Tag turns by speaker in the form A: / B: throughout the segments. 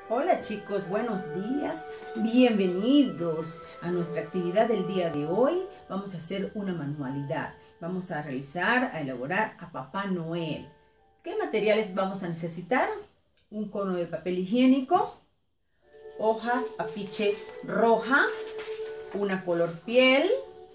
A: Hola chicos, buenos días, bienvenidos a nuestra actividad del día de hoy. Vamos a hacer una manualidad, vamos a elaborar a Papá Noel. ¿Qué materiales vamos a necesitar? Un cono de papel higiénico, hojas afiche roja, una color piel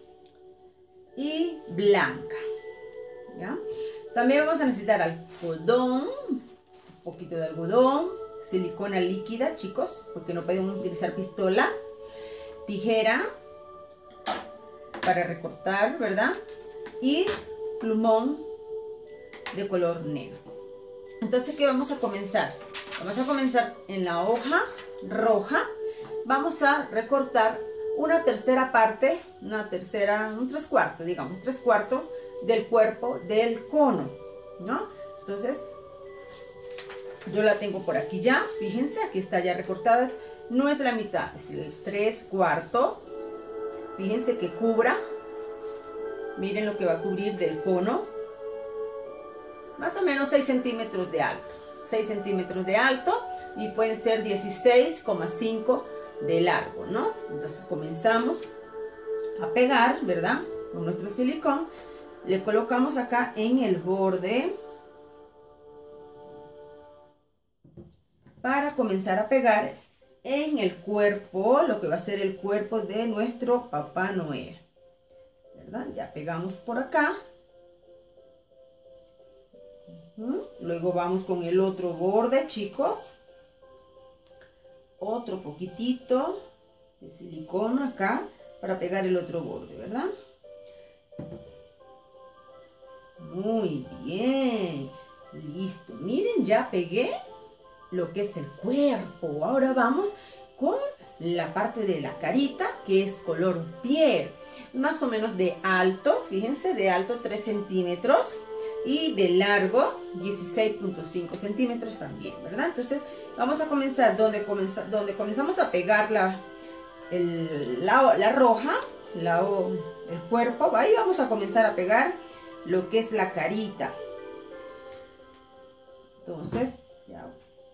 A: y blanca, ¿ya? También vamos a necesitar algodón, un poquito de algodón, silicona líquida, chicos, porque no podemos utilizar pistola, tijera para recortar, ¿verdad? Y plumón de color negro. Entonces, ¿qué vamos a comenzar? Vamos a comenzar en la hoja roja. Vamos a recortar una tercera parte, un tres cuartos, digamos, tres cuartos del cuerpo del cono, ¿no? Entonces, yo la tengo por aquí ya, fíjense, aquí está ya recortada, no es la mitad, es el tres cuartos. Fíjense que cubra, miren lo que va a cubrir del cono, más o menos 6 centímetros de alto, 6 centímetros de alto y pueden ser 16,5 de largo, ¿no? Entonces comenzamos a pegar, ¿verdad? Con nuestro silicón, le colocamos acá en el borde, para comenzar a pegar en el cuerpo, lo que va a ser el cuerpo de nuestro Papá Noel, ¿verdad? Ya pegamos por acá. Luego vamos con el otro borde, chicos. Otro poquitito de silicona acá para pegar el otro borde, ¿verdad? Muy bien. Listo. Miren, ya pegué lo que es el cuerpo. Ahora vamos con la parte de la carita, que es color piel, más o menos de alto, fíjense, de alto 3 centímetros y de largo 16,5 centímetros también, ¿verdad? Entonces vamos a comenzar donde comenzamos a pegar la roja, el cuerpo. Ahí vamos a comenzar a pegar lo que es la carita. Entonces ya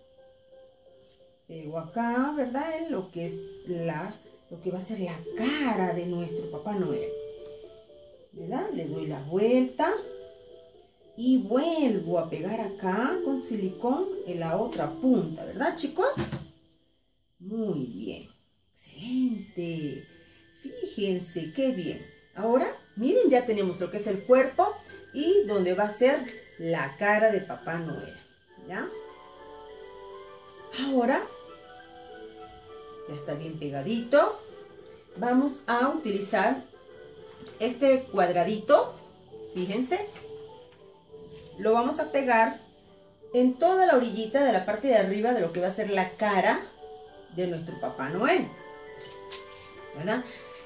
A: pego acá, ¿verdad? En lo que es lo que va a ser la cara de nuestro Papá Noel, ¿verdad? Le doy la vuelta y vuelvo a pegar acá con silicón en la otra punta, ¿verdad, chicos? Muy bien, excelente. Fíjense qué bien. Ahora, miren, ya tenemos lo que es el cuerpo y donde va a ser la cara de Papá Noel, ¿ya? Ahora, ya está bien pegadito. Vamos a utilizar este cuadradito, fíjense. Lo vamos a pegar en toda la orillita de la parte de arriba de lo que va a ser la cara de nuestro Papá Noel, ¿verdad?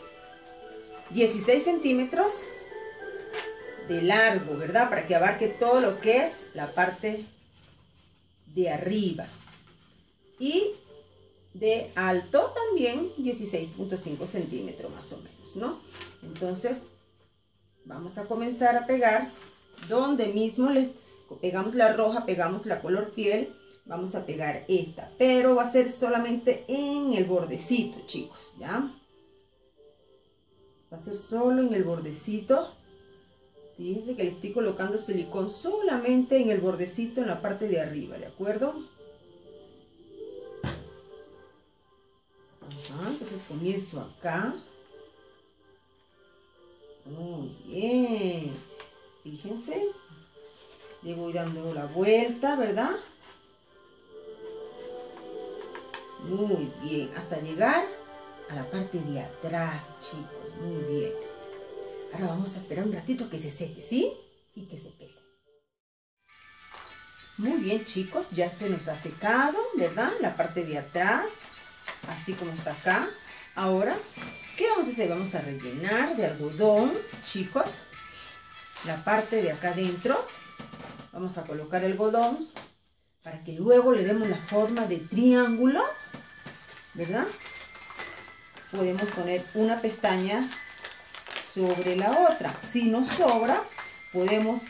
A: 16 centímetros de largo, ¿verdad? Para que abarque todo lo que es la parte de arriba. Y de alto también 16,5 centímetros más o menos, ¿no? Entonces vamos a comenzar a pegar donde mismo les pegamos la roja, pegamos la color piel. Vamos a pegar esta, pero va a ser solamente en el bordecito, chicos, ¿ya? Va a ser solo en el bordecito. Fíjense que le estoy colocando silicón solamente en el bordecito, en la parte de arriba, ¿de acuerdo? Ajá, entonces comienzo acá. Muy bien. Fíjense. Le voy dando la vuelta, ¿verdad? Muy bien. Hasta llegar a la parte de atrás, chicos. Muy bien. Ahora vamos a esperar un ratito que se seque, ¿sí? Y que se pegue. Muy bien, chicos. Ya se nos ha secado, ¿verdad? La parte de atrás. Así como está acá. Ahora, ¿qué vamos a hacer? Vamos a rellenar de algodón, chicos, la parte de acá adentro. Vamos a colocar el algodón para que luego le demos la forma de triángulo, ¿verdad? Podemos poner una pestaña sobre la otra. Si nos sobra, podemos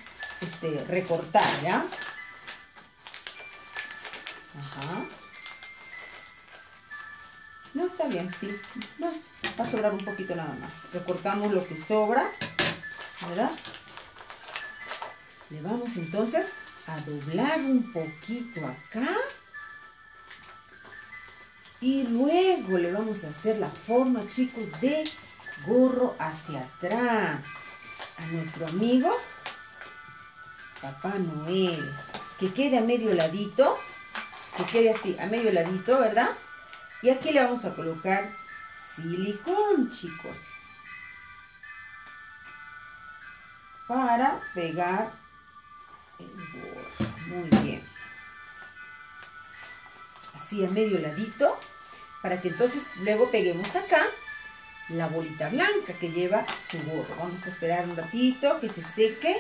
A: recortar, ¿ya? Ajá. No, está bien, sí. Nos va a sobrar un poquito nada más. Recortamos lo que sobra, ¿verdad? Le vamos entonces a doblar un poquito acá. Y luego le vamos a hacer la forma, chicos, de gorro hacia atrás a nuestro amigo Papá Noel. Que quede a medio ladito, que quede así, a medio ladito, ¿verdad? Y aquí le vamos a colocar silicón, chicos, para pegar el gorro. Muy bien. Así a medio ladito, para que entonces luego peguemos acá la bolita blanca que lleva su gorro. Vamos a esperar un ratito que se seque.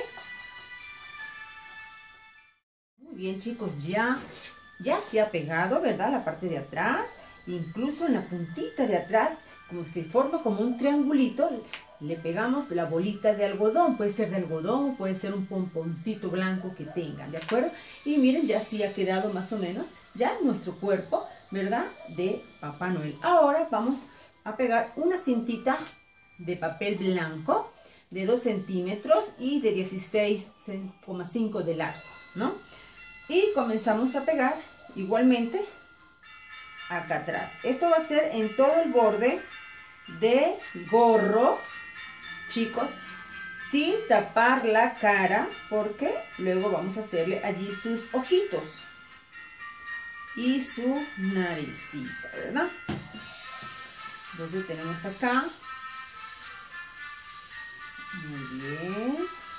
A: Muy bien, chicos, ya se ha pegado, ¿verdad? La parte de atrás, incluso en la puntita de atrás, como se forma como un triangulito, le pegamos la bolita de algodón. Puede ser de algodón o puede ser un pomponcito blanco que tengan, ¿de acuerdo? Y miren, ya sí ha quedado más o menos ya nuestro cuerpo, ¿verdad? De Papá Noel. Ahora vamos a pegar una cintita de papel blanco de 2 centímetros y de 16,5 de largo, ¿no? Y comenzamos a pegar igualmente acá atrás. Esto va a ser en todo el borde del gorro, chicos, sin tapar la cara, porque luego vamos a hacerle allí sus ojitos y su naricita, ¿verdad? Entonces tenemos acá. Muy bien.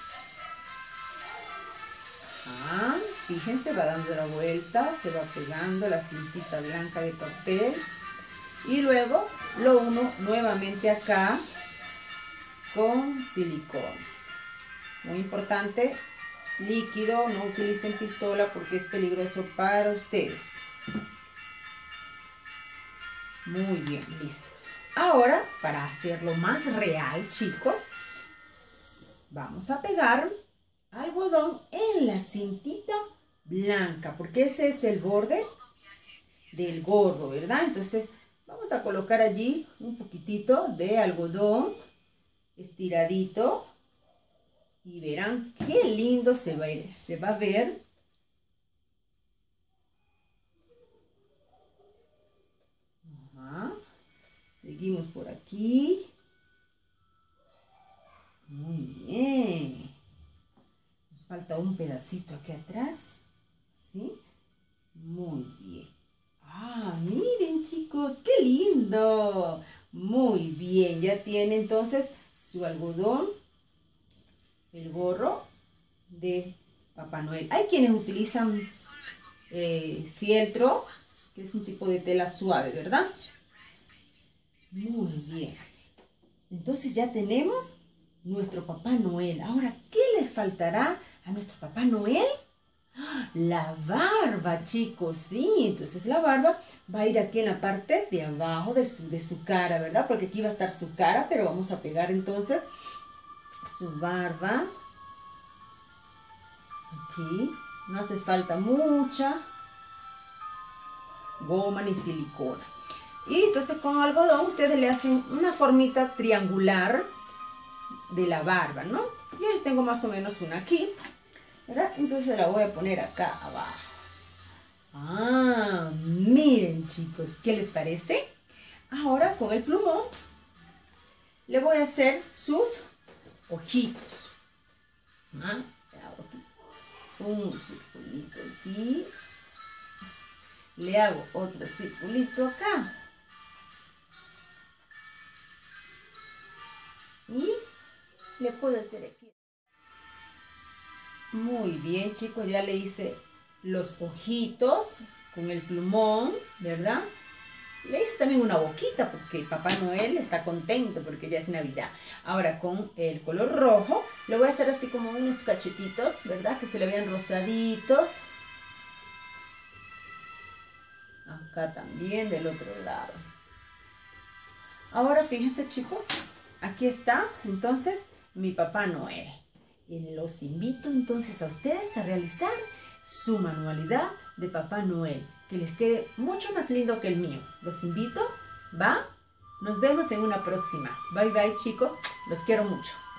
A: Ajá. Fíjense, va dando la vuelta, se va pegando la cintita blanca de papel. Y luego lo uno nuevamente acá con silicón. Muy importante, líquido, no utilicen pistola porque es peligroso para ustedes. Muy bien, listo. Ahora, para hacerlo más real, chicos, vamos a pegar algodón en la cintita blanca, porque ese es el borde del gorro, ¿verdad? Entonces, vamos a colocar allí un poquitito de algodón estiradito y verán qué lindo se va a ver. Ajá. Seguimos por aquí. Muy bien. Nos falta un pedacito aquí atrás. ¿Sí? Muy bien. Ah, miren, chicos, qué lindo. Muy bien, ya tiene entonces su algodón, el gorro de Papá Noel. Hay quienes utilizan fieltro, que es un tipo de tela suave, ¿verdad? Muy bien. Entonces ya tenemos nuestro Papá Noel. Ahora, ¿qué le faltará a nuestro Papá Noel? La barba, chicos, sí. Entonces la barba va a ir aquí en la parte de abajo de su cara, ¿verdad? Porque aquí va a estar su cara, pero vamos a pegar entonces su barba. Aquí. No hace falta mucha goma ni silicona. Y entonces con algodón ustedes le hacen una formita triangular de la barba, ¿no? Yo tengo más o menos una aquí, ¿verdad? Entonces la voy a poner acá abajo. Ah, miren, chicos, ¿qué les parece? Ahora con el plumón le voy a hacer sus ojitos. ¿Ah? Un circulito aquí. Le hago otro circulito acá. Y le puedo hacer aquí. Muy bien, chicos, ya le hice los ojitos con el plumón, ¿verdad? Le hice también una boquita porque Papá Noel está contento porque ya es Navidad. Ahora con el color rojo le voy a hacer así como unos cachetitos, ¿verdad? Que se le vean rosaditos. Acá también del otro lado. Ahora fíjense, chicos, aquí está entonces mi Papá Noel. Y los invito entonces a ustedes a realizar su manualidad de Papá Noel, que les quede mucho más lindo que el mío. Los invito ¿Va? Nos vemos en una próxima. Bye bye, chicos. Los quiero mucho.